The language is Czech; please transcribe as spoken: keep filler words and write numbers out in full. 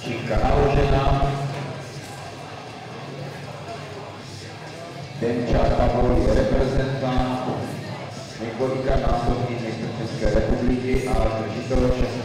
Činka naložená. Demčák Pavol je reprezentant, několika násobný mistr České republiky a držitel